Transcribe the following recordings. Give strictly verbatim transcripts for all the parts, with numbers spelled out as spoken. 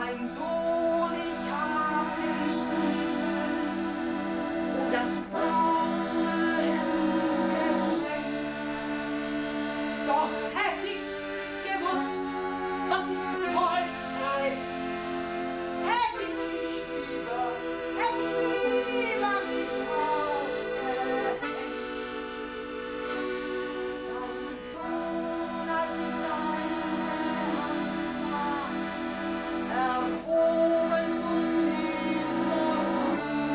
mein Sohn, ich habe geschrieben, und das braune Hemd geschenkt. Doch hätt ich gewusst, was Freundheit heißt, hätt ich mich lieber, hätt ich lieber mich aufgehängt. Dein Sohn, als ich deine Hand sah, erhoben zum Himmel,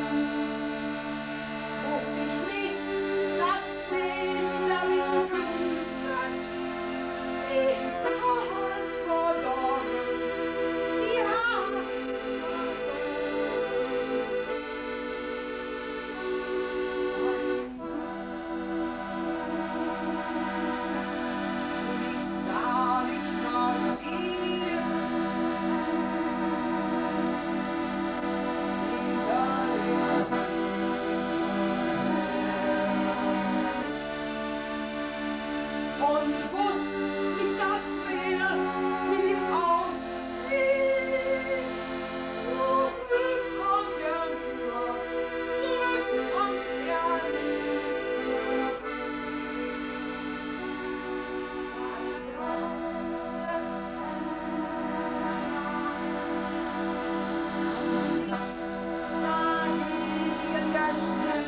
wusst ich nicht, dass den damit grüßt, den Hand verdorben, die Hand und wusst nicht, dass wir mit ihm ausziehen. Zurück kommt er nur, zurück kommt er nie. Dagegen gestimmt,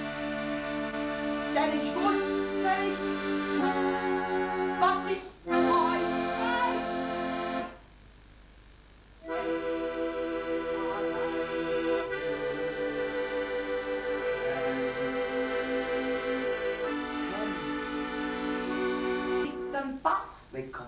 denn ich wusste nicht, was ich heute weiß. Gestern Bauch bekommt.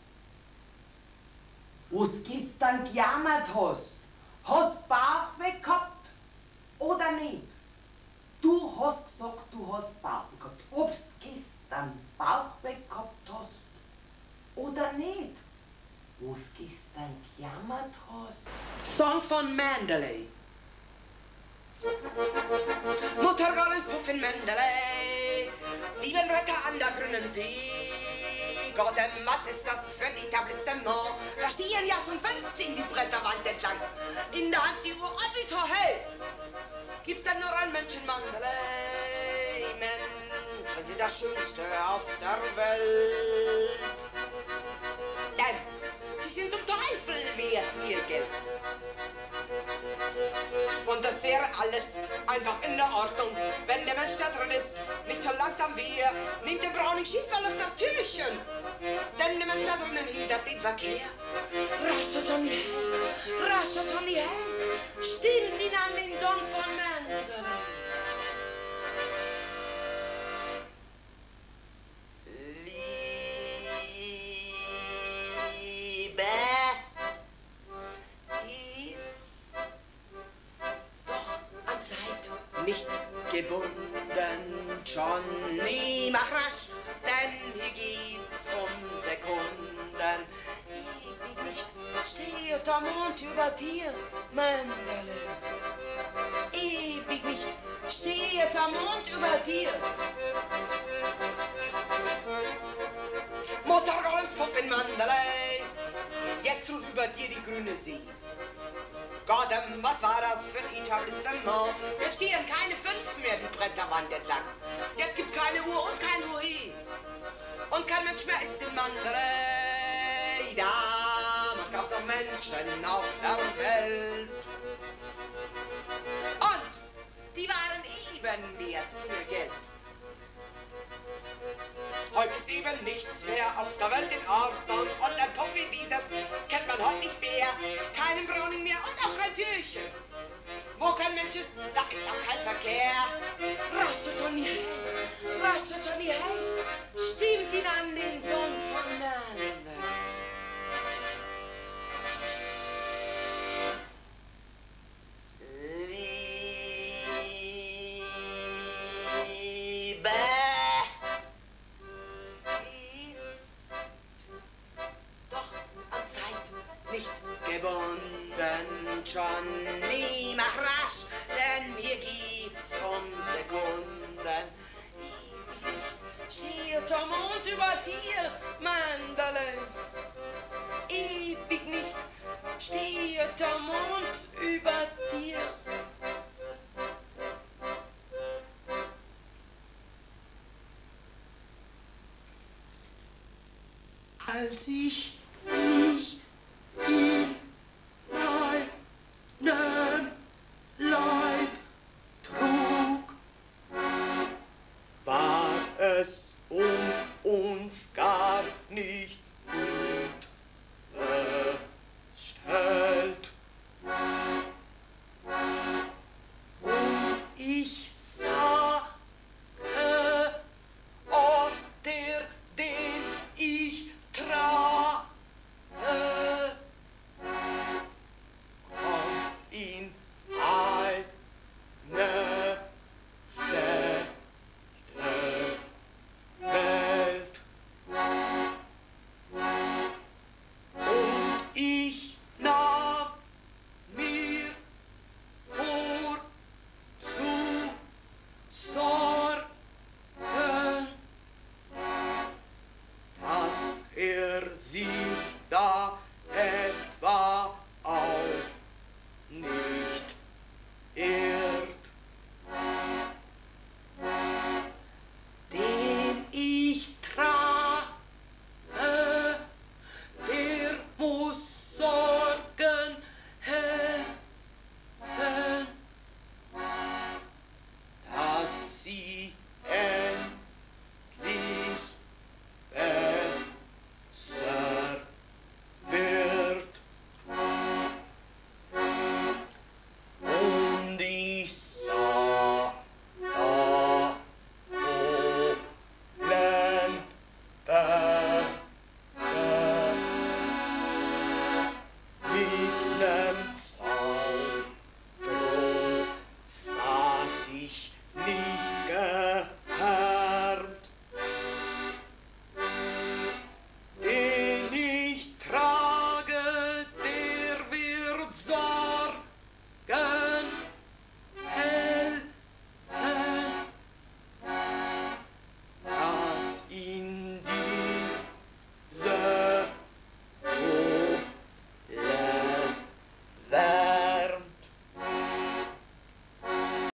Was gestern gejammert hast, hast Bauch bekommen oder nicht? Du hast gesagt, du hast Bauch bekommen. Obst gestern Bauch bekommen hast oder nicht? Was gestern gejammert hast? Song von Mandalay. Motorrollen, Puffen, Mandalay, sieben Bretter an der grünen See. Gott, was ist das für ein Etablissement? Da stehen ja schon fünfzehn die Bretterwand entlang. In der Hand die Uhr, Auditor, hey! Gibt's denn nur ein Menschen, Mandalay? Menschen sind das Schönste auf der Welt. Denn sie sind zum Teufel wert, ihr Geld. Und das wäre alles einfach in der Ordnung, wenn der Mensch da drin ist, nicht so langsam wie er, nimmt den Browning Schießball auf das Türchen. Denn der Mensch da drinnen hindert den Verkehr. Rascher Johnny Hey, rascher Johnny Hey, stimmt ihn an den Song von Mandalay. Nicht gebunden, Johnny, mach rasch, denn hier geht's um Sekunden. Ewig nicht steht der Mond über dir, Mandalay. Ewig nicht steht der Mond über dir. Motorrollenpuff in Mandalay, jetzt ruht über dir die grüne See. Gott, was war das für ein Etablissement? Jetzt stehen keine fünf mehr die Bretterwand entlang. Jetzt gibt's keine Uhr und kein Hui. Und kein Mensch mehr ist in Mandalay. Damals gab's noch Menschen auf der Welt. Und die waren eben wert für Geld. Heute ist eben nichts mehr auf der Welt in Ordnung und ein Puff wie dieses kennt man heute nicht mehr. Keinen Browning mehr und auch kein Türchen. Wo kein Mensch ist, da ist auch kein Verkehr. Rasche Johnny Hey, rasche Johnny Hey, stimmt ihn an den Song von Mandalay. Gebunden, Johnny, mach rasch, denn hier geht's um Sekunden. Steht der Mond über dir, Mandalay. Ewig nicht steht der Mond über dir. Als ich